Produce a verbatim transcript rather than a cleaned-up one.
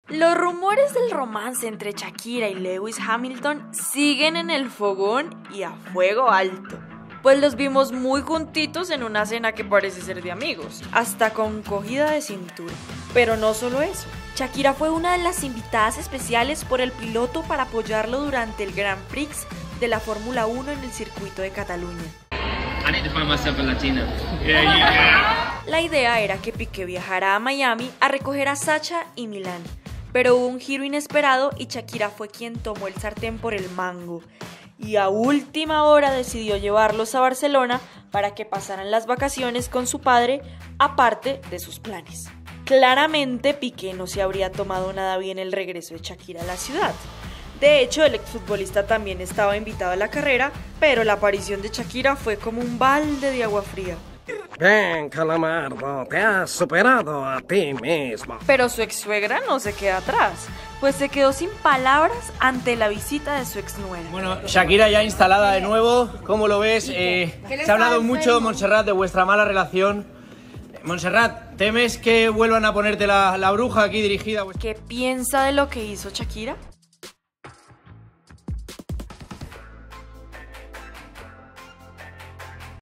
Los rumores del romance entre Shakira y Lewis Hamilton siguen en el fogón y a fuego alto, pues los vimos muy juntitos en una cena que parece ser de amigos, hasta con cogida de cintura. Pero no solo eso, Shakira fue una de las invitadas especiales por el piloto para apoyarlo durante el Grand Prix de la Fórmula uno en el circuito de Cataluña. I need to find myself in Latina. Yeah, you can. La idea era que Piqué viajara a Miami a recoger a Sacha y Milán, pero hubo un giro inesperado y Shakira fue quien tomó el sartén por el mango y a última hora decidió llevarlos a Barcelona para que pasaran las vacaciones con su padre, aparte de sus planes. Claramente Piqué no se habría tomado nada bien el regreso de Shakira a la ciudad. De hecho, el exfutbolista también estaba invitado a la carrera, pero la aparición de Shakira fue como un balde de agua fría. Bien, Calamardo, te has superado a ti mismo. Pero su ex-suegra no se queda atrás, pues se quedó sin palabras ante la visita de su exnuera. Bueno, Shakira ya instalada de nuevo, ¿cómo lo ves? Eh, se ha hablado mucho, Montserrat, de vuestra mala relación. Montserrat, ¿temes que vuelvan a ponerte la, la bruja aquí dirigida? ¿Qué piensa de lo que hizo Shakira?